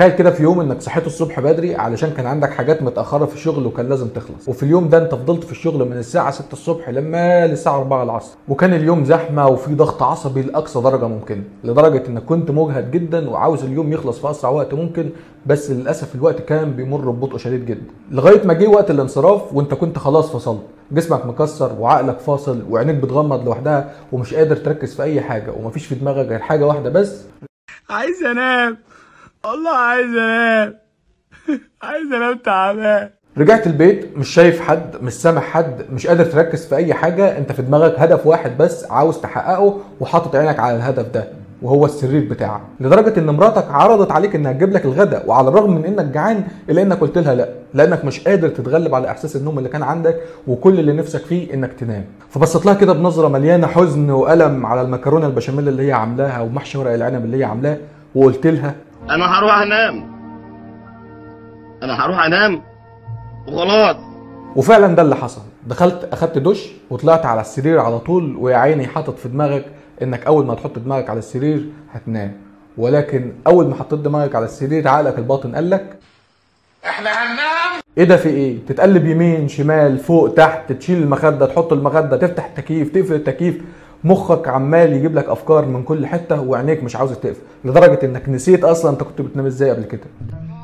تخيل كده في يوم انك صحيت الصبح بدري علشان كان عندك حاجات متاخره في الشغل وكان لازم تخلص، وفي اليوم ده انت فضلت في الشغل من الساعه 6 الصبح لما للساعه 4 العصر، وكان اليوم زحمه وفي ضغط عصبي لاقصى درجه ممكنه، لدرجه انك كنت مجهد جدا وعاوز اليوم يخلص في اسرع وقت ممكن، بس للاسف الوقت كان بيمر ببطء شديد جدا، لغايه ما جه وقت الانصراف وانت كنت خلاص فصلت، جسمك مكسر وعقلك فاصل وعينيك بتغمض لوحدها ومش قادر تركز في اي حاجه، ومفيش في دماغك غير حاجه واحده بس: عايز انام، والله عايز انام. عايز انام تعبان. رجعت البيت مش شايف حد، مش سامع حد، مش قادر تركز في اي حاجه، انت في دماغك هدف واحد بس عاوز تحققه وحاطط عينك على الهدف ده وهو السرير بتاعك، لدرجه ان مراتك عرضت عليك انها تجيب لك الغداء، وعلى الرغم من انك جعان الا انك قلت لها لا، لانك مش قادر تتغلب على احساس النوم اللي كان عندك وكل اللي نفسك فيه انك تنام. فبصت لها كده بنظره مليانه حزن والم على المكرونه البشاميل اللي هي عاملاها ومحشي ورق العنب اللي هي عاملاه، وقلت لها: انا هروح انام، انا هروح انام وخلاص. وفعلا ده اللي حصل. دخلت اخدت دش وطلعت على السرير على طول، ويا عيني حاطط في دماغك انك اول ما تحط دماغك على السرير هتنام، ولكن اول ما حطيت دماغك على السرير عقلك الباطن قال لك: احنا هننام. ايه ده؟ في ايه؟ تتقلب يمين شمال فوق تحت، تشيل المخده تحط المخده، تفتح التكييف تقفل التكييف، مخك عمال يجيب لك افكار من كل حته وعينيك مش عاوزه تقفل، لدرجه انك نسيت اصلا انت كنت بتنام ازاي قبل كده.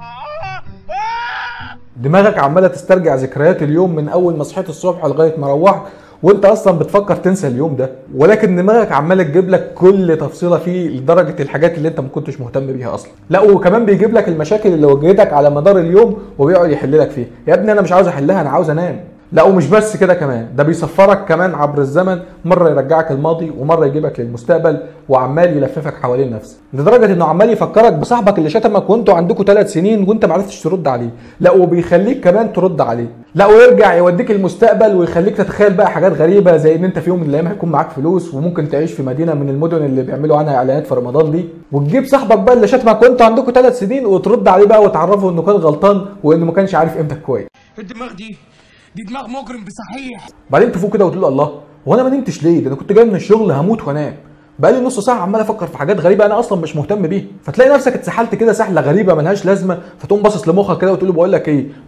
دماغك عماله تسترجع ذكريات اليوم من اول ما صحيت الصبح لغايه ما روحت، وانت اصلا بتفكر تنسى اليوم ده، ولكن دماغك عماله تجيب لك كل تفصيله فيه لدرجه الحاجات اللي انت ما كنتش مهتم بيها اصلا. لا وكمان بيجيب لك المشاكل اللي واجهتك على مدار اليوم وبيقعد يحل لك فيها. يا ابني انا مش عاوز احلها، انا عاوز انام. لا ومش بس كده، كمان ده بيسفرك كمان عبر الزمن، مره يرجعك الماضي ومره يجيبك للمستقبل، وعمال يلففك حوالين نفسك، لدرجه انه عمال يفكرك بصاحبك اللي شتمك وانتوا عندكم 3 سنين وانت ما عرفتش ترد عليه، لا وبيخليك كمان ترد عليه، لا ويرجع يوديك المستقبل ويخليك تتخيل بقى حاجات غريبه زي ان انت في يوم من الايام هيكون معاك فلوس وممكن تعيش في مدينه من المدن اللي بيعملوا عنها اعلانات في رمضان دي، وتجيب صاحبك بقى اللي شتمك وانتوا عندكم 3 سنين وترد عليه بقى وتعرفه انه كان غلطان وانه ما كانش عارف قيمتك كويس. الدماغ دي دماغ مجرم بصحيح. بعدين تفوق كده وتقول: الله، هو انا ما نمتش ليه؟ ده انا كنت جاي من الشغل هموت وانام، بقالي نص ساعه عمال افكر في حاجات غريبه انا اصلا مش مهتم بيها. فتلاقي نفسك اتسحلت كده سحله غريبه ملهاش لازمه، فتقوم باصص لمخك كده وتقول له: بقول لك ايه؟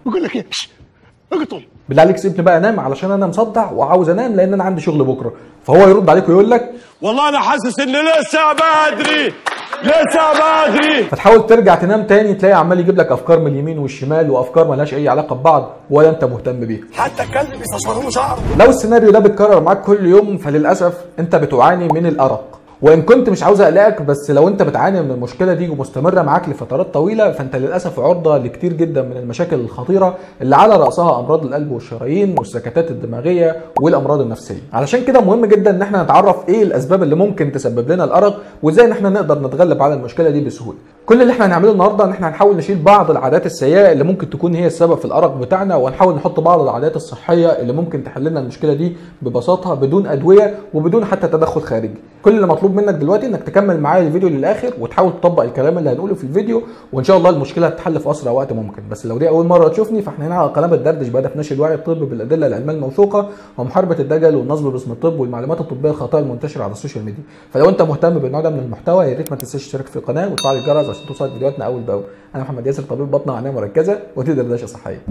اقطم بالله عليك سيبني بقى انام علشان انا مصدع وعاوز انام لان انا عندي شغل بكره. فهو يرد عليك ويقول لك: والله انا حاسس ان لسه بدري، لسه بدري. فتحاول ترجع تنام تاني، تلاقي عمال يجيب لك افكار من اليمين والشمال وافكار مالهاش اي علاقه ببعض ولا انت مهتم بيها. حتى الكلب بيستشعر له شعره. لو السيناريو ده بيتكرر معاك كل يوم فللاسف انت بتعاني من الارق. وان كنت مش عاوز اقلقك، بس لو انت بتعاني من المشكله دي ومستمره معاك لفترات طويله فانت للاسف عرضه لكتير جدا من المشاكل الخطيره اللي على راسها امراض القلب والشرايين والسكتات الدماغيه والامراض النفسيه. علشان كده مهم جدا ان احنا نتعرف ايه الاسباب اللي ممكن تسبب لنا الارق وازاي ان احنا نقدر نتغلب على المشكله دي بسهوله. كل اللي احنا هنعمله النهارده ان احنا هنحاول نشيل بعض العادات السيئه اللي ممكن تكون هي السبب في الارق بتاعنا، وهنحاول نحط بعض العادات الصحيه اللي ممكن تحل لنا المشكله دي ببساطه بدون ادويه وبدون حتى تدخل خارجي. كل اللي مطلوب منك دلوقتي انك تكمل معايا الفيديو للاخر وتحاول تطبق الكلام اللي هنقوله في الفيديو، وان شاء الله المشكله هتتحل في اسرع وقت ممكن. بس لو دي اول مره تشوفني فاحنا هنا على قناه بتدردش بهدف نشر الوعي الطبي بالادله العلميه الموثوقه ومحاربه الدجل والنصب باسم الطب والمعلومات الطبيه الخاطئه المنتشره على السوشيال ميديا. فلو انت مهتم بالنوع ده من المحتوى يا ريت ما تنساش تشترك في القناه وتفعل الجرس عشان توصلك فيديوهاتنا اول باول. انا محمد ياسر، طبيب بطنه وعنايه مركزه ودي دردشه صحيه.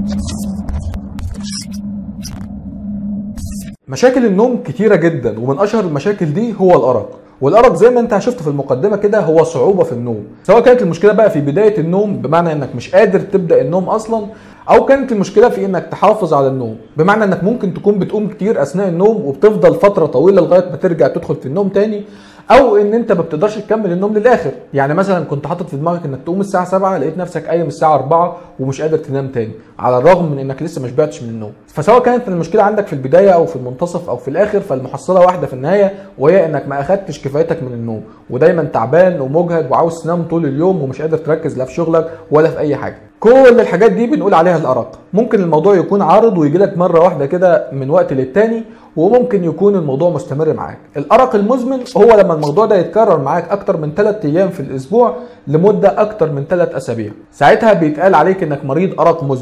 مشاكل النوم كتيره جدا، ومن اشهر المشاكل دي هو الارق. والارق زي ما انت شفت في المقدمه كده هو صعوبه في النوم، سواء كانت المشكله بقى في بدايه النوم بمعنى انك مش قادر تبدا النوم اصلا، او كانت المشكله في انك تحافظ على النوم بمعنى انك ممكن تكون بتقوم كتير اثناء النوم وبتفضل فتره طويله لغايه ما ترجع تدخل في النوم تاني، او ان انت ما بتقدرش تكمل النوم للاخر. يعني مثلا كنت حاطط في دماغك انك تقوم الساعه 7 لقيت نفسك قايم الساعه 4 ومش قادر تنام تاني على الرغم من انك لسه ما شبعتش من النوم. فسواء كانت المشكله عندك في البدايه او في المنتصف او في الاخر فالمحصله واحده في النهايه، وهي انك ما اخدتش كفايتك من النوم ودايما تعبان ومجهد وعاوز تنام طول اليوم ومش قادر تركز لا في شغلك ولا في اي حاجه. كل الحاجات دي بنقول عليها الارق. ممكن الموضوع يكون عارض ويجي لك مره واحده كده من وقت للتاني، وممكن يكون الموضوع مستمر معاك. الارق المزمن هو لما الموضوع ده يتكرر معاك اكتر من 3 ايام في الاسبوع لمده اكتر من 3 اسابيع، ساعتها بيتقال عليك انك مريض ارق مزمن.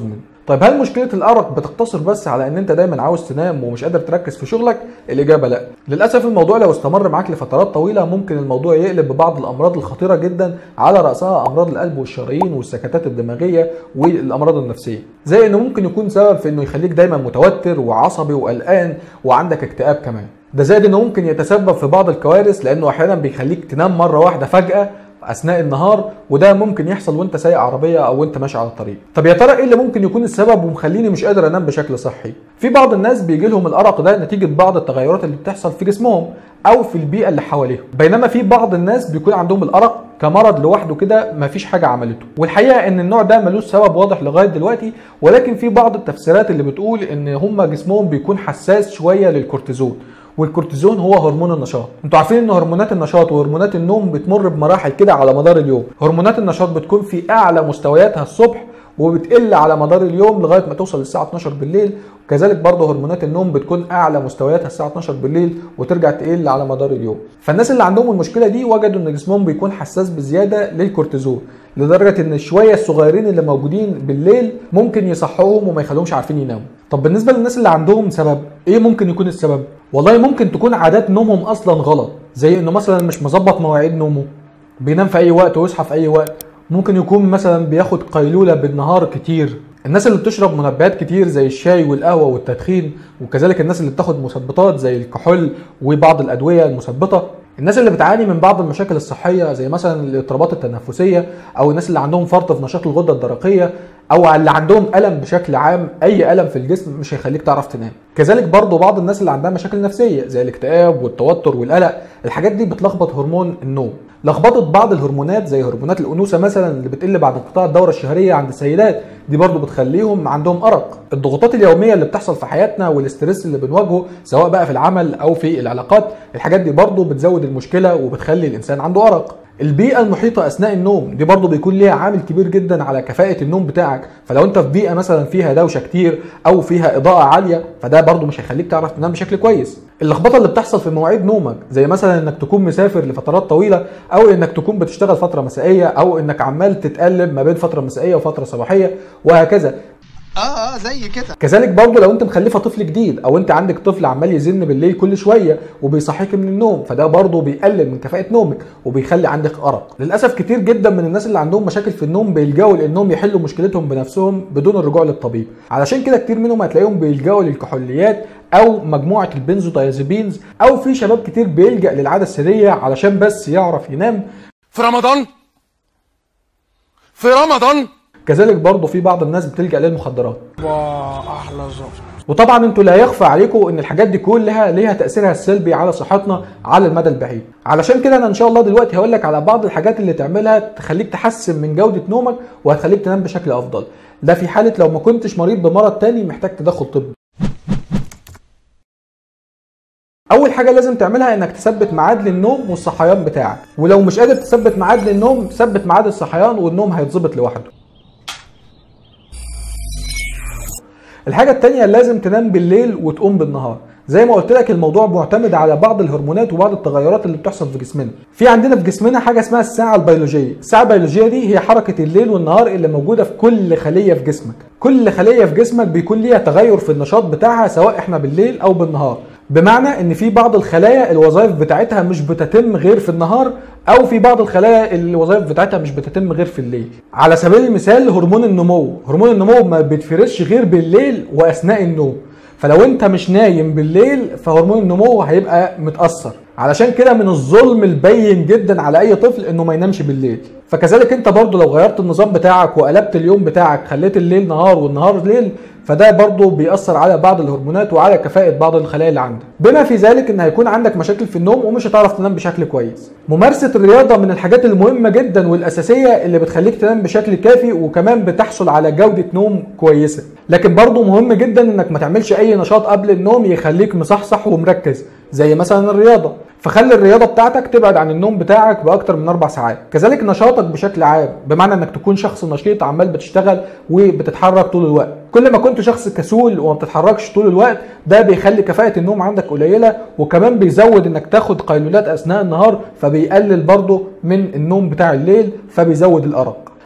طيب هل مشكله الارق بتقتصر بس على ان انت دايما عاوز تنام ومش قادر تركز في شغلك؟ الاجابه لا. للاسف الموضوع لو استمر معاك لفترات طويله ممكن الموضوع يقلب ببعض الامراض الخطيره جدا، على راسها امراض القلب والشرايين والسكتات الدماغيه والامراض النفسيه، زي انه ممكن يكون سبب في انه يخليك دايما متوتر وعصبي وقلقان وعندك اكتئاب كمان. ده زائد انه ممكن يتسبب في بعض الكوارث، لانه احيانا بيخليك تنام مره واحده فجاه اثناء النهار، وده ممكن يحصل وانت سايق عربيه او وانت ماشي على الطريق. طب يا ترى ايه اللي ممكن يكون السبب ومخليني مش قادر انام بشكل صحي؟ في بعض الناس بيجي لهم الارق ده نتيجه بعض التغيرات اللي بتحصل في جسمهم او في البيئه اللي حواليهم، بينما في بعض الناس بيكون عندهم الارق كمرض لوحده كده مفيش حاجه عملته. والحقيقه ان النوع ده ملوش سبب واضح لغايه دلوقتي، ولكن في بعض التفسيرات اللي بتقول ان هم جسمهم بيكون حساس شويه للكورتيزون، والكورتيزون هو هرمون النشاط. انتوا عارفين ان هرمونات النشاط وهرمونات النوم بتمر بمراحل كده على مدار اليوم. هرمونات النشاط بتكون في اعلى مستوياتها الصبح وبتقل على مدار اليوم لغايه ما توصل للساعه 12 بالليل، وكذلك برضه هرمونات النوم بتكون اعلى مستوياتها الساعه 12 بالليل وترجع تقل على مدار اليوم. فالناس اللي عندهم المشكله دي وجدوا ان جسمهم بيكون حساس بزياده للكورتيزون، لدرجه ان الشويه الصغيرين اللي موجودين بالليل ممكن يصحوهم وما يخلوهمش عارفين يناموا. طب بالنسبه للناس اللي عندهم سبب، ايه ممكن يكون السبب؟ والله ممكن تكون عادات نومهم اصلا غلط، زي انه مثلا مش مظبط مواعيد نومه، بينام في اي وقت ويصحى في اي وقت. ممكن يكون مثلا بياخد قيلوله بالنهار كتير. الناس اللي بتشرب منبهات كتير زي الشاي والقهوه والتدخين، وكذلك الناس اللي بتاخد مثبطات زي الكحول وبعض الادويه المثبطه. الناس اللي بتعاني من بعض المشاكل الصحيه زي مثلا الاضطرابات التنفسيه، او الناس اللي عندهم فرط في نشاط الغده الدرقيه، او اللي عندهم الم بشكل عام. اي الم في الجسم مش هيخليك تعرف تنام. كذلك برضو بعض الناس اللي عندها مشاكل نفسيه زي الاكتئاب والتوتر والقلق. الحاجات دي بتلخبط هرمون النوم. لخبطت بعض الهرمونات زي هرمونات الانوثه مثلا اللي بتقل بعد انقطاع الدوره الشهريه عند السيدات، دي برضو بتخليهم عندهم ارق. الضغوطات اليوميه اللي بتحصل في حياتنا والاسترس اللي بنواجهه سواء بقى في العمل او في العلاقات، الحاجات دي برضو بتزود المشكله وبتخلي الانسان عنده ارق. البيئه المحيطه اثناء النوم دي برضو بيكون ليها عامل كبير جدا على كفاءه النوم بتاعك. فلو انت في بيئه مثلا فيها دوشه كتير او فيها اضاءه عاليه، فده برضو مش هيخليك تعرف تنام بشكل كويس. اللخبطه اللي بتحصل في مواعيد نومك زي مثلا انك تكون مسافر لفترات طويله، او انك تكون بتشتغل فتره مسائيه، او انك عمال تتقلب ما بين فتره مسائيه وفتره صباحيه وهكذا. زي كده. كذلك برضو لو انت مخلفه طفل جديد، او انت عندك طفل عمال يزن بالليل كل شويه وبيصحيك من النوم، فده برضو بيقلل من كفاءه نومك وبيخلي عندك ارق. للاسف كتير جدا من الناس اللي عندهم مشاكل في النوم بيلجأوا لانهم يحلوا مشكلتهم بنفسهم بدون الرجوع للطبيب. علشان كده كتير منهم هتلاقيهم بيلجأوا للكحوليات او مجموعه البنزودايازيبينز، او في شباب كتير بيلجأ للعاده السريه علشان بس يعرف ينام في رمضان. كذلك برضه في بعض الناس بتلجأ للمخدرات. احلى ظبط. وطبعا انتوا لا يخفى عليكم ان الحاجات دي كلها ليها تاثيرها السلبي على صحتنا على المدى البعيد. علشان كده انا ان شاء الله دلوقتي هقول لك على بعض الحاجات اللي تعملها تخليك تحسن من جوده نومك وهتخليك تنام بشكل افضل. ده في حاله لو ما كنتش مريض بمرض تاني محتاج تدخل طبي. اول حاجه لازم تعملها انك تثبت ميعاد للنوم والصحيان بتاعك، ولو مش قادر تثبت ميعاد للنوم ثبت ميعاد الصحيان والنوم هيتظبط لوحده. الحاجه الثانيه لازم تنام بالليل وتقوم بالنهار. زي ما قلت لك الموضوع معتمد على بعض الهرمونات وبعض التغيرات اللي بتحصل في جسمنا. في عندنا في جسمنا حاجه اسمها الساعه البيولوجيه. الساعه البيولوجيه دي هي حركه الليل والنهار اللي موجوده في كل خليه في جسمك. كل خليه في جسمك بيكون ليها تغير في النشاط بتاعها سواء احنا بالليل او بالنهار. بمعنى ان في بعض الخلايا الوظائف بتاعتها مش بتتم غير في النهار، او في بعض الخلايا الوظائف بتاعتها مش بتتم غير في الليل. على سبيل المثال هرمون النمو ما بيتفرزش غير بالليل واثناء النوم. فلو انت مش نايم بالليل فهرمون النمو هيبقى متأثر. علشان كده من الظلم البين جدا على اي طفل انه ما ينامش بالليل. فكذلك انت برضو لو غيرت النظام بتاعك وقلبت اليوم بتاعك خليت الليل نهار والنهار ليل، فده برضو بيأثر على بعض الهرمونات وعلى كفاءة بعض الخلايا اللي عندك، بما في ذلك ان هيكون عندك مشاكل في النوم ومش هتعرف تنام بشكل كويس. ممارسة الرياضة من الحاجات المهمة جدا والأساسية اللي بتخليك تنام بشكل كافي وكمان بتحصل على جودة نوم كويسة. لكن برضو مهم جدا انك ما تعملش اي نشاط قبل النوم يخليك مصحصح ومركز زي مثلا الرياضة. فخلي الرياضة بتاعتك تبعد عن النوم بتاعك بأكتر من 4 ساعات. كذلك نشاطك بشكل عام، بمعنى انك تكون شخص نشيط عمال بتشتغل وبتتحرك طول الوقت. كل ما كنت شخص كسول وما بتتحركش طول الوقت ده بيخلي كفاءة النوم عندك قليلة، وكمان بيزود انك تاخد قيلولات اثناء النهار فبيقلل برضو من النوم بتاع الليل فبيزود الأرق.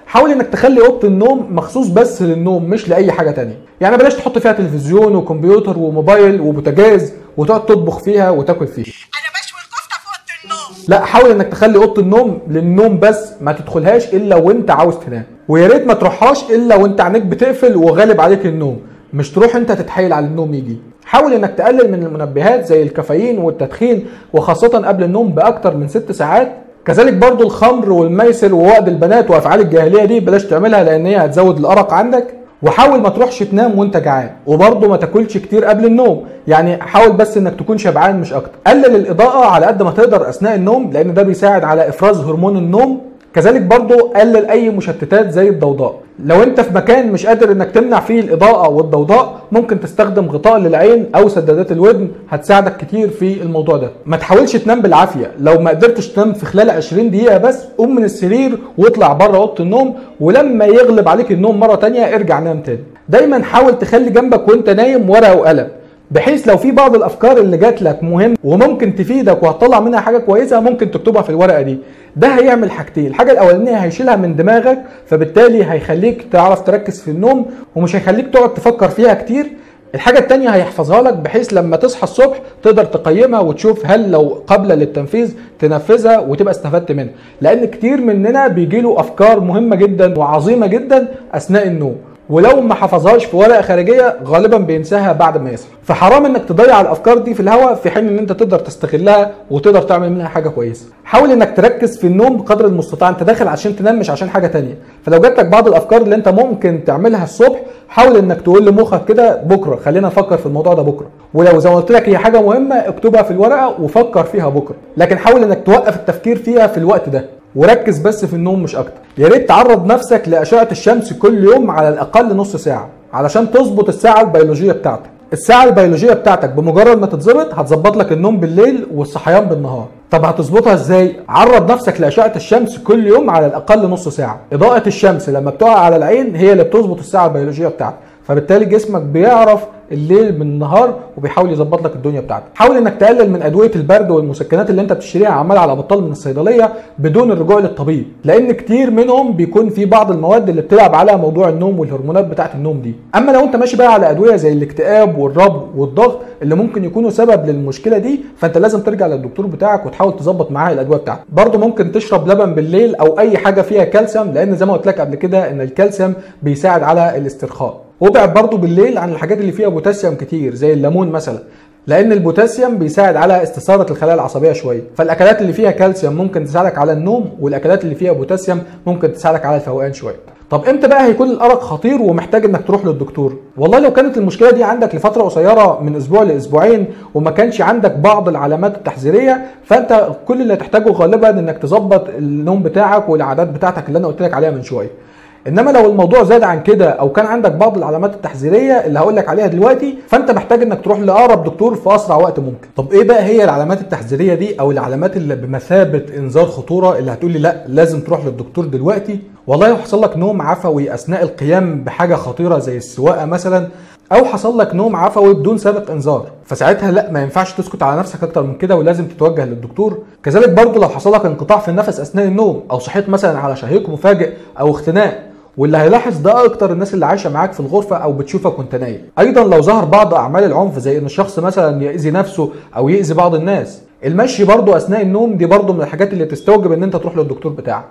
حاول انك تخلي اوضه النوم مخصوص بس للنوم مش لاي حاجه تانية. يعني بلاش تحط فيها تلفزيون وكمبيوتر وموبايل وبوتاجاز وتقعد تطبخ فيها وتاكل فيها. انا بشوي الكفته في اوضه النوم. لا، حاول انك تخلي اوضه النوم للنوم بس، ما تدخلهاش الا وانت عاوز تنام، ويا ريت ما تروحهاش الا وانت عينيك بتقفل وغالب عليك النوم، مش تروح انت تتحايل على النوم يجي. حاول انك تقلل من المنبهات زي الكافيين والتدخين، وخاصه قبل النوم باكتر من 6 ساعات. كذلك برضو الخمر والميسر ووأد البنات وافعال الجاهليه دي بلاش تعملها، لان هي هتزود الارق عندك. وحاول ما تروحش تنام وانت جعان، وبرضه ما تاكلش كتير قبل النوم، يعني حاول بس انك تكون شبعان مش اكتر. قلل الاضاءه على قد ما تقدر اثناء النوم، لان ده بيساعد على افراز هرمون النوم. كذلك برضه قلل اي مشتتات زي الضوضاء. لو انت في مكان مش قادر انك تمنع فيه الاضاءه والضوضاء، ممكن تستخدم غطاء للعين او سدادات الودن، هتساعدك كتير في الموضوع ده. ما تحاولش تنام بالعافيه، لو ما قدرتش تنام في خلال 20 دقيقه بس قوم من السرير واطلع بره اوضه النوم، ولما يغلب عليك النوم مره تانية ارجع نام تاني. دايما حاول تخلي جنبك وانت نايم ورقه وقلم، بحيث لو في بعض الافكار اللي جات لك مهم وممكن تفيدك وهتطلع منها حاجه كويسه ممكن تكتبها في الورقه دي. ده هيعمل حاجتين، الحاجه الاولانيه هيشيلها من دماغك، فبالتالي هيخليك تعرف تركز في النوم ومش هيخليك تقعد تفكر فيها كتير. الحاجه الثانيه هيحفظها لك، بحيث لما تصحى الصبح تقدر تقيمها وتشوف هل لو قابله للتنفيذ تنفذها وتبقى استفدت منها، لان كتير مننا بيجيله افكار مهمه جدا وعظيمه جدا اثناء النوم، ولو ما حفظهاش في ورقه خارجيه غالبا بينساها بعد ما يصحى. فحرام انك تضيع الافكار دي في الهواء، في حين ان انت تقدر تستغلها وتقدر تعمل منها حاجه كويسه. حاول انك تركز في النوم بقدر المستطاع، انت داخل عشان تنام مش عشان حاجه تانية. فلو جات لك بعض الافكار اللي انت ممكن تعملها الصبح، حاول انك تقول لمخك كده بكره خلينا نفكر في الموضوع ده بكره، ولو زي ما قلت لك هي حاجه مهمه اكتبها في الورقه وفكر فيها بكره، لكن حاول انك توقف التفكير فيها في الوقت ده وركز بس في النوم مش اكتر. يا ريت تعرض نفسك لاشعه الشمس كل يوم على الاقل نص ساعه علشان تظبط الساعه البيولوجيه بتاعتك. الساعه البيولوجيه بتاعتك بمجرد ما تتظبط هتظبط لك النوم بالليل والصحيان بالنهار. طب هتظبطها ازاي؟ عرض نفسك لاشعه الشمس كل يوم على الاقل نص ساعه. اضاءه الشمس لما بتقع على العين هي اللي بتظبط الساعه البيولوجيه بتاعتك، فبالتالي جسمك بيعرف الليل من النهار وبيحاول يظبط لك الدنيا بتاعتك. حاول انك تقلل من ادويه البرد والمسكنات اللي انت بتشتريها عمال على بطال من الصيدليه بدون الرجوع للطبيب، لان كتير منهم بيكون في بعض المواد اللي بتلعب على موضوع النوم والهرمونات بتاعه النوم دي. اما لو انت ماشي بقى على ادويه زي الاكتئاب والربو والضغط اللي ممكن يكونوا سبب للمشكله دي، فانت لازم ترجع للدكتور بتاعك وتحاول تظبط معاه الادويه بتاعتك. برضه ممكن تشرب لبن بالليل او اي حاجه فيها كالسيوم، لان زي ما قلت لك قبل كده ان الكالسيوم بيساعد على الاسترخاء. وابعد برضه بالليل عن الحاجات اللي فيها بوتاسيوم كتير زي الليمون مثلا، لان البوتاسيوم بيساعد على استثاره الخلايا العصبيه شويه. فالاكلات اللي فيها كالسيوم ممكن تساعدك على النوم، والاكلات اللي فيها بوتاسيوم ممكن تساعدك على الفوقان شويه. طب امتى بقى هيكون الارق خطير ومحتاج انك تروح للدكتور؟ والله لو كانت المشكله دي عندك لفتره قصيره من اسبوع لاسبوعين وما كانش عندك بعض العلامات التحذيريه، فانت كل اللي هتحتاجه غالبا انك تظبط النوم بتاعك والعادات بتاعتك اللي انا قلت لك عليها من شويه. انما لو الموضوع زاد عن كده او كان عندك بعض العلامات التحذيريه اللي هقول لك عليها دلوقتي، فانت محتاج انك تروح لاقرب دكتور في اسرع وقت ممكن. طب ايه بقى هي العلامات التحذيريه دي او العلامات اللي بمثابه انذار خطوره اللي هتقول لي لا لازم تروح للدكتور دلوقتي؟ والله لو حصل لك نوم عفوي اثناء القيام بحاجه خطيره زي السواقه مثلا، او حصل لك نوم عفوي بدون سابق انذار، فساعتها لا ما ينفعش تسكت على نفسك اكتر من كده ولازم تتوجه للدكتور. كذلك برضو لو حصل لك انقطاع في النفس اثناء النوم، او صحيت مثلا على شهيق مفاجئ او اختناق، واللي هيلاحظ ده اكتر الناس اللي عايشه معاك في الغرفه او بتشوفك وانت نايم. ايضا لو ظهر بعض اعمال العنف زي ان الشخص مثلا يأذي نفسه او يأذي بعض الناس. المشي برضو اثناء النوم دي برضو من الحاجات اللي تستوجب ان انت تروح للدكتور بتاعك.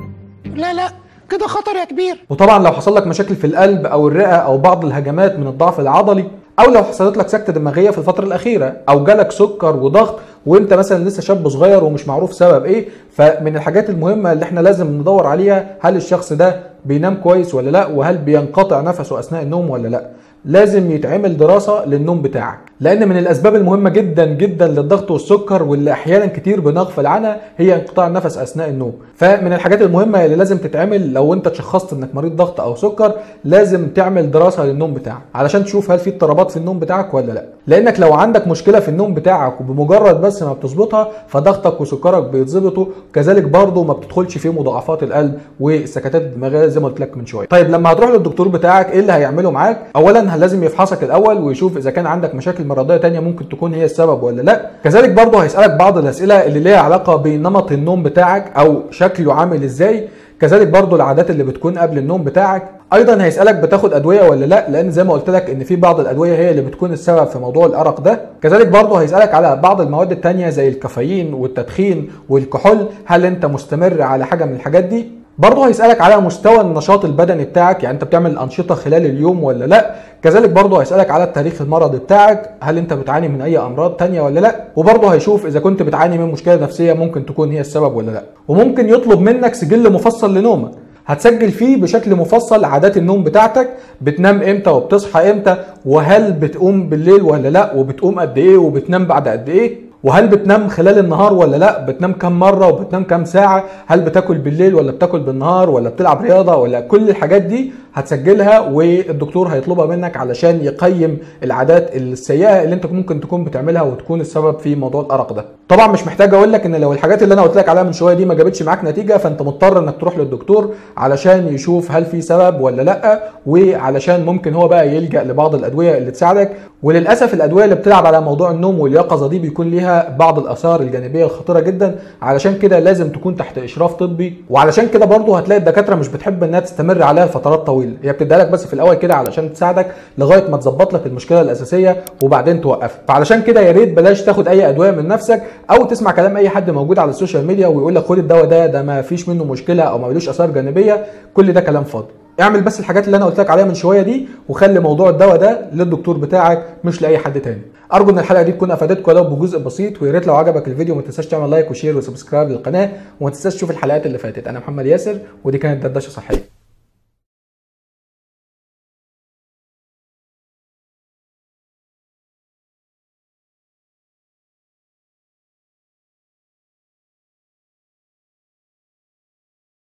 لا كده خطر يا كبير. وطبعا لو حصل لك مشاكل في القلب او الرئه او بعض الهجمات من الضعف العضلي، او لو حصلت لك سكته دماغيه في الفتره الاخيره، او جالك سكر وضغط وانت مثلا لسه شاب صغير ومش معروف سبب ايه، فمن الحاجات المهمه اللي احنا لازم ندور عليها هل الشخص ده بينام كويس ولا لا، وهل بينقطع نفسه اثناء النوم ولا لا. لازم يتعمل دراسه للنوم بتاعك، لان من الاسباب المهمه جدا جدا للضغط والسكر واللي احيانا كتير بنغفل عنها هي انقطاع النفس اثناء النوم. فمن الحاجات المهمه اللي لازم تتعمل لو انت تشخصت انك مريض ضغط او سكر، لازم تعمل دراسه للنوم بتاعك علشان تشوف هل في اضطرابات في النوم بتاعك ولا لا. لانك لو عندك مشكله في النوم بتاعك وبمجرد بس ما بتظبطها فضغطك وسكرك بيتظبطوا، كذلك برضه ما بتدخلش في مضاعفات القلب والسكتات الدماغيه زي ما قلت لك من شويه. طيب لما هتروح للدكتور بتاعك ايه اللي هيعمله معاك؟ اولا لازم يفحصك الاول ويشوف اذا كان عندك مشاكل مرضيه ثانيه ممكن تكون هي السبب ولا لا. كذلك برضه هيسالك بعض الاسئله اللي ليها علاقه بنمط النوم بتاعك او شكله عامل ازاي. كذلك برضو العادات اللي بتكون قبل النوم بتاعك. ايضا هيسالك بتاخد ادويه ولا لا، لان زي ما قلت لك ان في بعض الادويه هي اللي بتكون السبب في موضوع الارق ده. كذلك برضو هيسالك على بعض المواد التانية زي الكافيين والتدخين والكحول، هل انت مستمر على حاجه من الحاجات دي؟ برضه هيسألك على مستوى النشاط البدني بتاعك، يعني انت بتعمل أنشطة خلال اليوم ولا لا. كذلك برضه هيسألك على التاريخ المرضي بتاعك، هل انت بتعاني من اي امراض تانية ولا لا. وبرضه هيشوف اذا كنت بتعاني من مشكلة نفسية ممكن تكون هي السبب ولا لا. وممكن يطلب منك سجل مفصل لنومك، هتسجل فيه بشكل مفصل عادات النوم بتاعتك، بتنام امتى وبتصحى امتى، وهل بتقوم بالليل ولا لا، وبتقوم قد ايه، وبتنام بعد قد ايه، وهل بتنام خلال النهار ولا لا، بتنام كام مرة وبتنام كام ساعة، هل بتاكل بالليل ولا بتاكل بالنهار، ولا بتلعب رياضة، ولا كل الحاجات دي هتسجلها، والدكتور هيطلبها منك علشان يقيم العادات السيئة اللي انت ممكن تكون بتعملها وتكون السبب في موضوع الارق ده. طبعا مش محتاج اقول لك ان لو الحاجات اللي انا قلت لك عليها من شوية دي ما جابتش معاك نتيجة، فانت مضطر انك تروح للدكتور علشان يشوف هل في سبب ولا لا، وعلشان ممكن هو بقى يلجأ لبعض الادوية اللي تساعدك. وللاسف الادوية اللي بتلعب على موضوع النوم واليقظة دي بيكون ليها بعض الاثار الجانبية الخطيرة جدا، علشان كده لازم تكون تحت اشراف طبي. وعلشان كده برضه هتلاقي الدكاترة مش بتحب انها تستمر عليها لفترات طويلة، هي بتديها لك بس في الاول كده علشان تساعدك لغايه ما تظبط لك المشكله الاساسيه وبعدين توقفها. فعلشان كده يا ريت بلاش تاخد اي ادويه من نفسك، او تسمع كلام اي حد موجود على السوشيال ميديا ويقول لك خد الدواء ده ما فيش منه مشكله او ما لوش اثار جانبيه، كل ده كلام فاضي. اعمل بس الحاجات اللي انا قلت لك عليها من شويه دي، وخلي موضوع الدواء ده للدكتور بتاعك مش لاي حد تاني. ارجو ان الحلقه دي تكون افادتكم ولو بجزء بسيط، ويا ريت لو عجبك الفيديو ما تنساش تعمل لايك وشير وسبسكرايب للقناه، وما تنساش تشوف الحلقات اللي فاتت. انا محمد ياسر ودي كانت دردشه صحيه.